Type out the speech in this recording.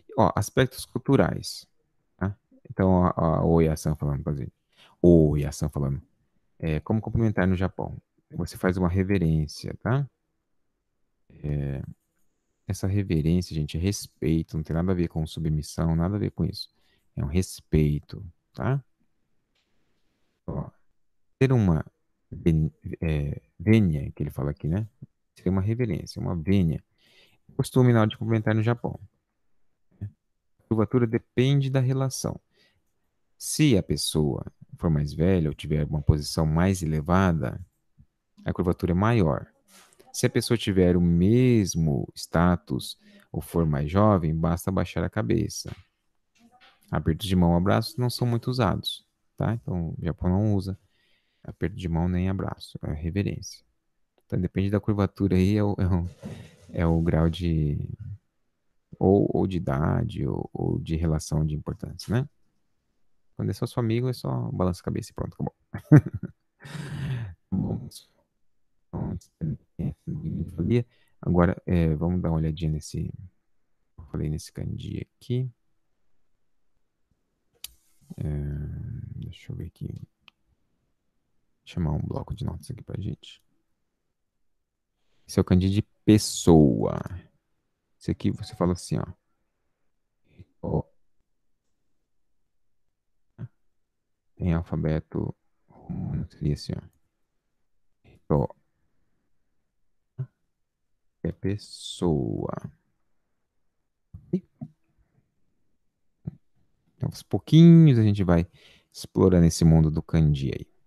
Ó, aspectos culturais, tá? Então, a Oi ação falando, por exemplo. Oi ação falando. Como cumprimentar no Japão? Você faz uma reverência, tá? Essa reverência, gente, é respeito, não tem nada a ver com submissão, nada a ver com isso. É um respeito, tá? Ó, ter uma vênia, que ele fala aqui, né? Seria uma reverência, uma vênia. Costume na hora de cumprimentar no Japão. A curvatura depende da relação. Se a pessoa for mais velha ou tiver uma posição mais elevada, a curvatura é maior. Se a pessoa tiver o mesmo status ou for mais jovem, basta baixar a cabeça. Apertos de mão, abraços não são muito usados, tá? Então, o Japão não usa aperto de mão nem abraço, é reverência. Então, depende da curvatura aí, é o grau de, ou de idade, ou de relação de importância, né? Quando é só seu amigo, é só balança a cabeça e pronto, acabou. Bom, então, agora, vamos dar uma olhadinha nesse, eu falei nesse kanji aqui. Deixa eu ver aqui, chamar um bloco de notas aqui pra gente. Esse é o kanji de pessoa. Esse aqui você fala assim, ó, em alfabeto romano, seria assim, ó, é pessoa. Então, aos pouquinhos a gente vai explorando esse mundo do kanji aí.